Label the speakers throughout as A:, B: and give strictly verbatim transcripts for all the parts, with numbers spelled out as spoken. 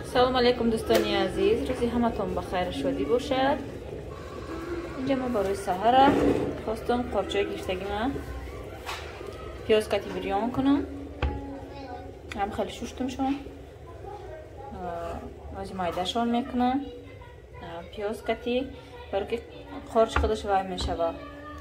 A: салом алейкум дӯстони азиз, рӯзи ҳаматон ба хайр шодӣ бошад. инҷа мо барои саҳара хостум қорчои гирифтагима пиёз кати бирён кунам. ҳам хеле шуштумшон рози майдашон мекунам. пиёз кати барои ки қорч худаш вай мешава.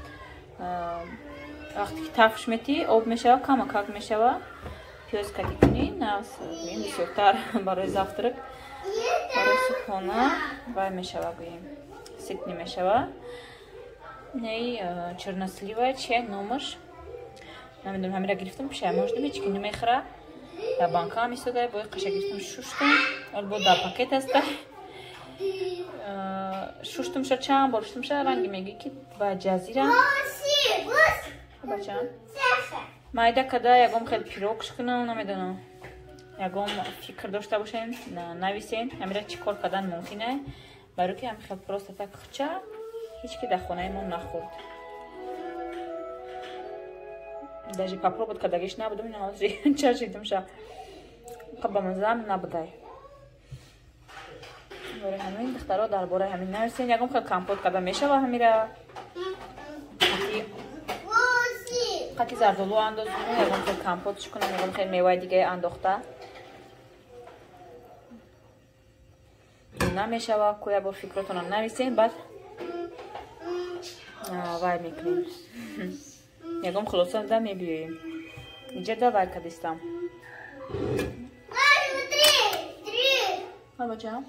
A: вақте ки тафш метӣ об мешава, камакак мешава. пиёз кати кунӣ, гӯем бисёртар барои завтрак, барои субҳона вай мешава, гӯем ситни мешава. Nei чернослива, чия номаш? Намедонам, ҳамира гирифтам, пешая мождам, ҳеҷ ки намехӯра. Дар банка ҳам истодай, бои қашак гирифтам, шуштам. Албо дар пакет аста. Шуштумша чанд бор шуштумша, ранги мегӯи ки ба ҷазира. Бачам. майда када ягом хел пирогш кунам, намедонам. Ягом фикр дошта бошем, нависен, ҳамира чӣ кор кардан мумкин аст, барои ки ҳам хел просто так хуча ҳеҷ ки дар хонаи мо нахӯрд. даже попробовать кардагиш набудам, ин ҳозир чашидумша. ба мазам набудай. Барои ҳамин духтаро дар бораи ҳамин нависен, ягом хел компот карда мешава ҳамира. қати зардолу андозум, ягом хел компотш кунам, ягом хел меваи дигаи андохта. намешава, ку як бор фикротонам нависен, баъд вай мекунем. ягом хулоса да мебиёем. инҷа да вай кадистам. бачаам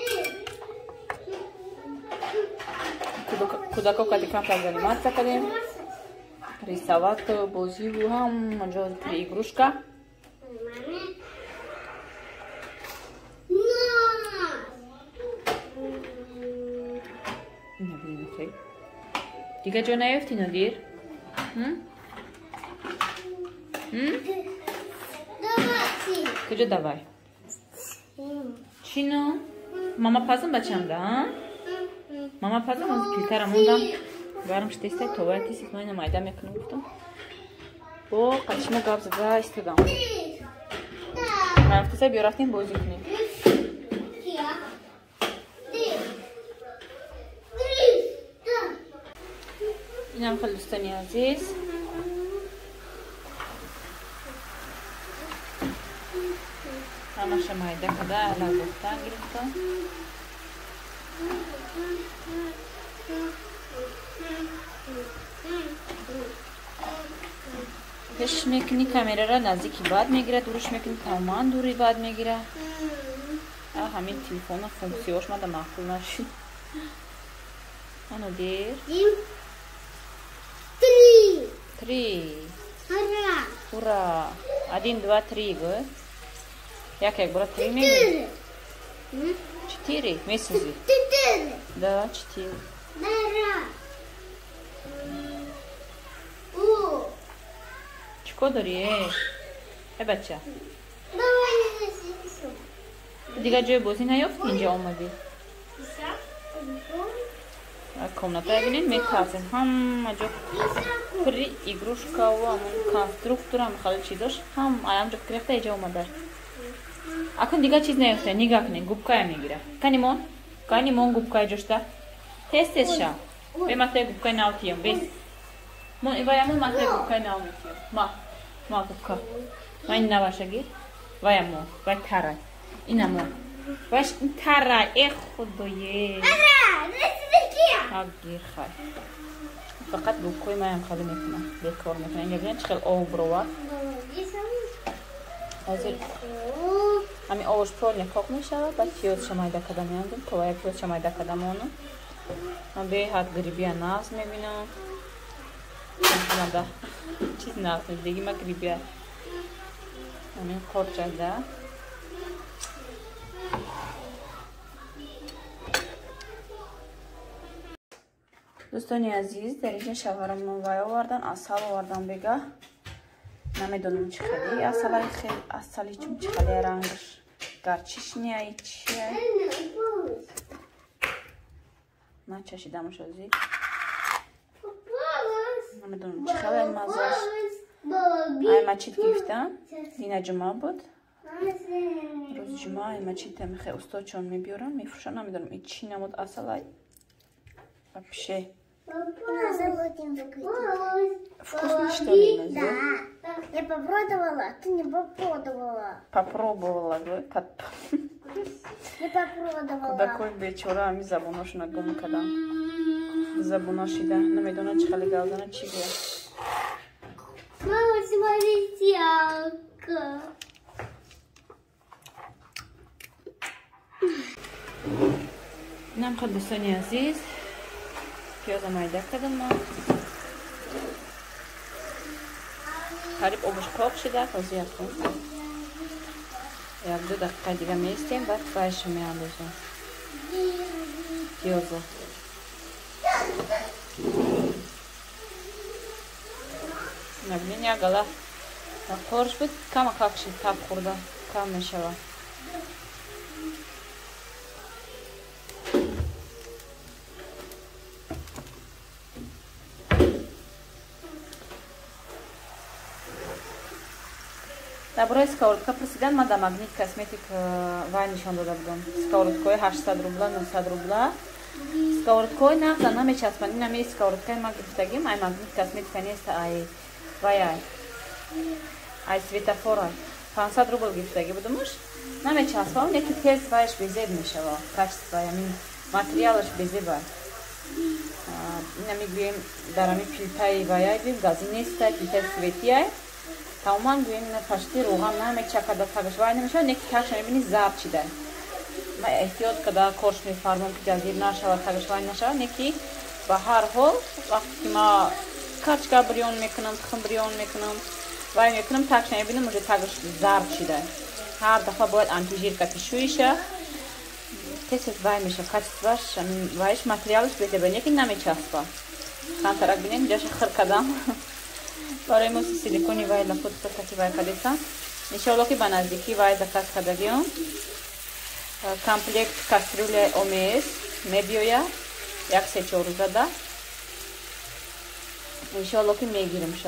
A: кӯдако кади камтар заниматсия кардем. рисовать, бозиву ҳама ҷо пури игрушка. дига ҷо наёфтӣ Нодир? куҷо давай? чино? мама пазам бачамда? мама пазам аз пилтара мондам. гармш тестай товая тести майна майда мекунам гуфтам. бо қадишмо гап зада истодам. рафтаса биё рафтем бозӣ кунем. инам хеле дӯстони азиз. ҳамаша майда када алак дохтан гирифтам. пеш мекунӣ камераро наздики бад мегира, дуриш мекунӣ тамоман дури бад мегира. ҳамин телефонно функсияш мада маъқул нашид. Анодир три ура один два три гӯ. як як бора три мегӯи. четыре месязи. да четыре. чико дори э бача? дига ҷои бозӣ наёфти инҷа омадӣ? комната бинед метарсем, ҳама ҷо пури игрушкаву ҳамон конструктора михалил чизош ҳам аямҷо гирифта иҷа омадаст. акун дига чиз наёфта, нигаҳ кунед, губкая мегира. канимон канимон губкай ҷошта тез тез ша бе матай губкай навтиём бес мон иваямон матай губкай навметиём ма ма губка ма ин наваша гир ваямо вай тарай инамо ваш тарай э худое агир хай фақат губкои маям хали мекунам бекор мекунам. инҷа бинед чӣ хел об ровад. ҳозир ҳамин овош правильно пок мешавад. баъд пиёзша майда карда меандем, товая пиёзша майда карда мону. ман беҳад грибия нағз мебинам. мада чиз нағз мебиги ма грибия. ҳамин қорчада. дӯстони азиз, дар инҷа шавҳарамон вай овардан, асал овардан бега. намедонам чӣ хели асалаи хел асали чун чӣ хели рангаш гарчишняи чия начашидамаш озир. намедонам чӣ хели мазаш. ай ма чит гирифтам. дина ҷума буд. روز جمعه ما چی تمیخه استاد چون میبیارن میفروشن نمیدونم این چی نمود اصلا вообще вкусно что ли да
B: я попробовала ты не попробовала
A: попробовала как
B: не попробовала
A: такой бечора ми забоношна гум кадам забоношида намедона чхали галдана чи бия
B: мама смотрите яка
A: нам хадисони азиз пиёза майда кардам мо қариб обуш пок шуда ҳозир кун як ду дақиқа дига меистем баъд вайшо меандозам пиёза набинин як гала қорш буд кама какши таб хӯрда кам мешавад дар бораи сковородка пурсидан ман дар магнит косметик вай нишон дода будам сковородкои ҳаштсад рубла нӯҳсад рубла сковородкои нағза намечаспанд ин ами сковородкаи ма гирифтагим ай магнит косметика нест ай вай ай ай светофора пансад рубл гирифтаги будамуш намечаспам неки тез вайш безеб мешава качество ами материалаш безеба ин ами гӯем дар ами пилтаи вай ай гӯем гази нестай пилтаи свети ай тамоман гӯем пашти рӯған намечакада тагаш вай намешава неки такша мебини зард чида ма эҳтиёт када корш мефармом ки ҷазир нашава тагаш вай нашава неки ба ҳар ҳол вақте ки ма качка бирён мекунам тухм бирён мекунам вай мекунам такша мебинам уже тагаш зард чида ҳар дафъа бояд антижирка тишӯиша тез вай меша качестваш вайш материалаш безеба неки намечаспа хантарак бинем ҷаша хир кадам барои мо силикони вай ла фотокати вай кадесам иншоалло ки ба наздикӣ вай заказ кардагиём комплект кастрюляи омс мебиёяд як се чор рӯзада иншоалло ки мегиримша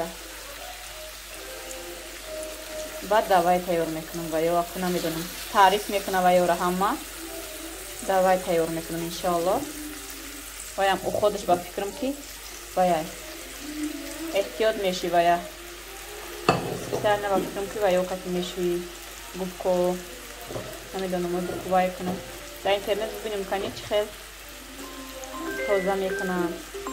A: баъд да вай тайёр мекунам ва ё намедонам таъриф мекунам ва ёра ҳама да вай тайёр мекунам иншоалло ваям ӯ ходаш ба фикрам ки ваяй эҳтиёт мешивая специально ба фикрам ки ваё кати мешви губко намедонам губко вай кунам дар интернет бибинем кани чӣ хел тоза мекунам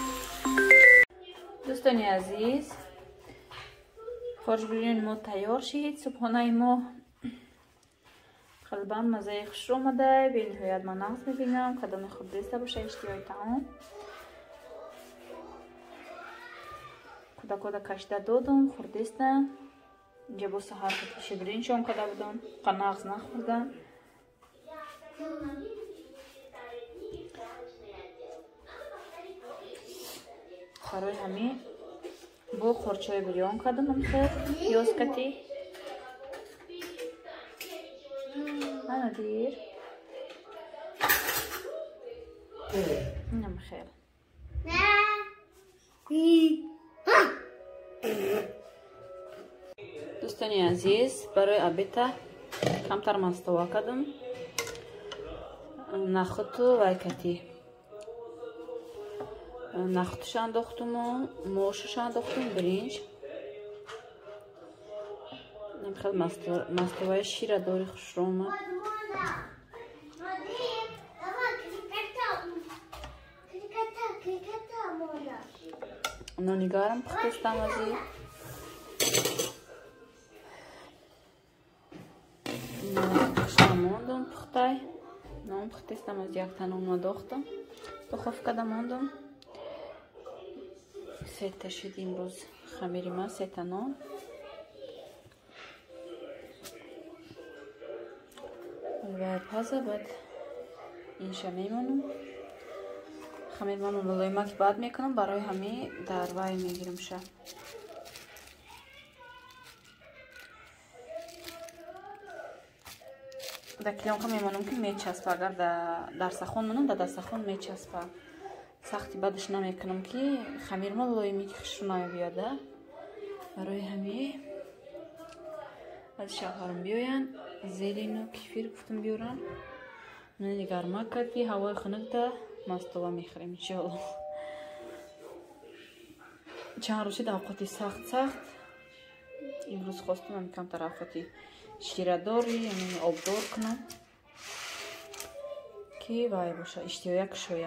A: дӯстони азиз хорҷбирёни мо тайёр шид субҳонаи мо қалбан маззаи хушро омада бениҳоят ман нағз мебинам кадоми худ диста боша иштиёи таом кӯдакода кашида додам хурдистан инҷа бо саҳар шибрин шом карда будам қа нағз нахӯрдам барои ҳамин бо хурчои бирён кардам амхел пиёз кати анадир инам хел дӯстони азиз барои обеда камтар мастова кардам нахуту вай кати нахутуш андохтуму мошуш андохтум биринҷ хел мастоваи шира дори хушро омад нонигарам пухтестам ази мондум пухтай нон пухтестам аз якта нон надохтам духовкада мондум сета шид имрӯз хамири ман сета нон вай паза баъд инша мемонам хамир ман мулоима ки баъд мекунам барои ҳамин дар вай мегиримша дар килёнка мемонам ки мечаспа агар дар сахон монам дар дастахон мечаспа сахти бадаш намекунам ки хамир мулоими ки хушрӯ намебиёда барои ҳамин از شوهرم بیاین زیرین و کیفیر گفتم بیارن من گرما کردی هوای خنک ده مستوى میخوریم انشاءالله. چند روزی اوقاتی سخت سخت امروز خواستم هم کم تر اوقاتی شیره داری یعنی آبدار کنم که وای باشه اشتیاق کشویه.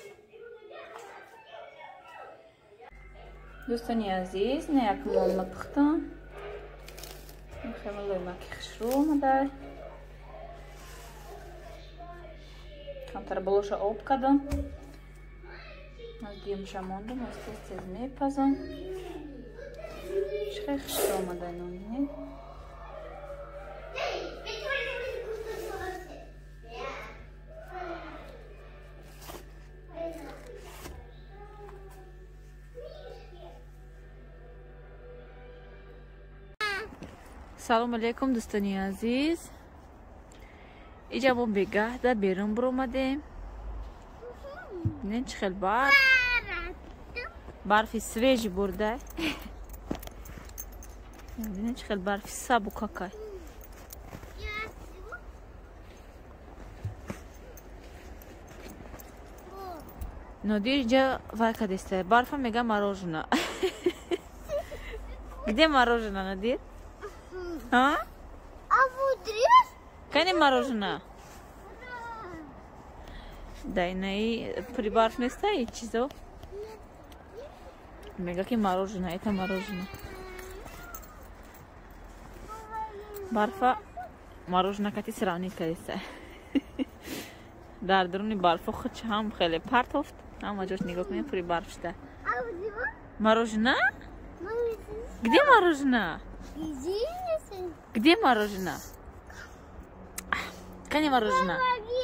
A: دوستانی عزیز نه یک مال پختم خیلی مکی خشرو اومده کم تر بلوش آب کردم از دیم شماندم از تیز تیز میپزم خیلی خشرو اومده نونی. سلام علیکم دوستانی عزیز. اینجا ما بگه ده بیرون برو اومدیم. نه چه خیلی برف برفی سویجی برده. نه چه خیلی برفی سب و کاکای. نادیر اینجا وقت دیسته برف هم میگه مروژنا. گده مروژنا نادیر؟ ها؟
B: Авудриус?
A: Кани мороженое? Дай на и при барф не стоит чизо. Мега ки мороженое, это мороженое. Барфа мороженое кати сравнить кадиса. Дар даруни барфа худ ҳам хеле партофт. Ҳама ҷош нигоҳ кунед при барф шуда. Мороженое? Где мороженое? Где мороженое? Кани мороженое?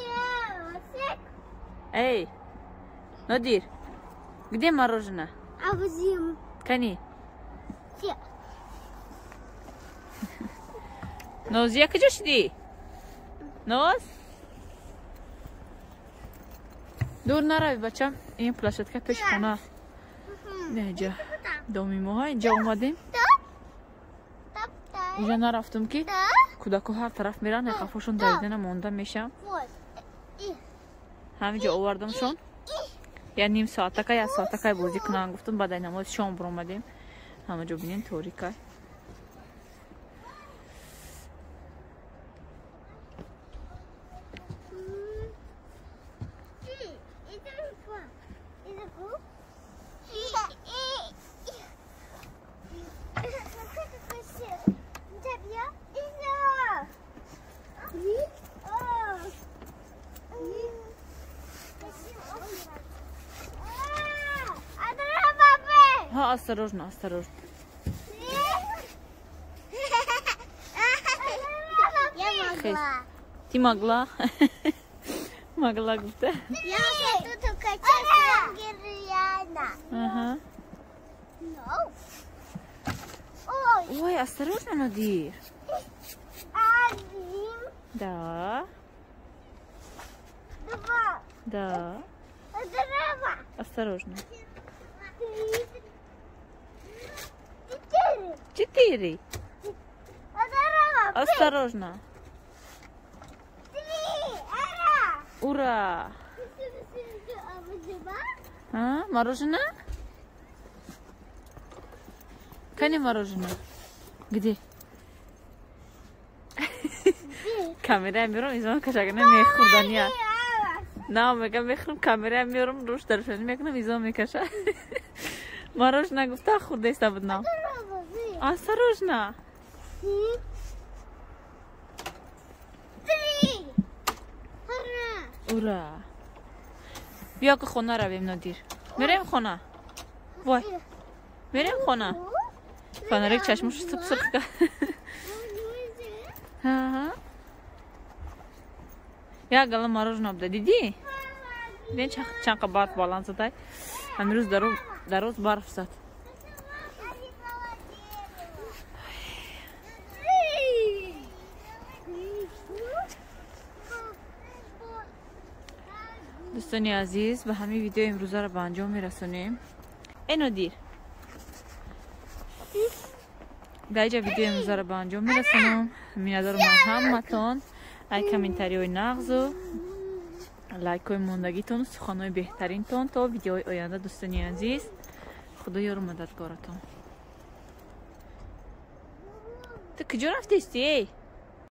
A: Эй, Надир, где мороженое? Кани? Ноз, як ҷо шуди? Ноз? дур нарави бачам, ин площадка пеш хона. Неҷа домимоҳа инҷа омадем. اینجا نرفتم که کودکو هر طرف میرن خفاشون دویدن مونده میشم همینجا آوردمشون یا نیم ساعته یا ساعته بازی کنن گفتم بعد نماز شام برو اومدیم همینجا ببینین توریکه ها осторожно, осторожно.
B: Я могла.
A: Ты могла? Могла где-то?
B: Я тут только честно реально.
A: Ага.
B: Ой.
A: Ой, осторожно, Надир.
B: Один.
A: Да.
B: Два.
A: Да.
B: Два.
A: Осторожно.
B: Три. Четыре.
A: Четыре.
B: Два.
A: Осторожно.
B: Три.
A: Ура. А, мороженое? Кани мороженое? Где? Камера میارم ایزان کشاگنه میخوردن یا نه میگم میخورم کامera میارم روش درشن میکنم ایزان میکشه مروژنا گفته خورده است بدنام осторожно ура بیا که خونه رویم نادیر میریم خونه وای میریم خونه فناریک چشمش سرخ سرخ کرد ها ها یا گلا مروژنا بده دیدی ببین چند برف بالان زده امروز درو دروز برف زد دوستانی عزیز به همین ویدیو امروزه را به انجام میرسونیم. اینو دیر در اینجا ویدیو امروزه رو به انجام میرسونم. می‌دارم همتون ای کامنتاری های نقض و لایک های موندگیتون و سخن های بهترین تون تا ویدیوهای آینده. دوستانی عزیز خدا یار و مددگارتون. تو کجا رفتی استی؟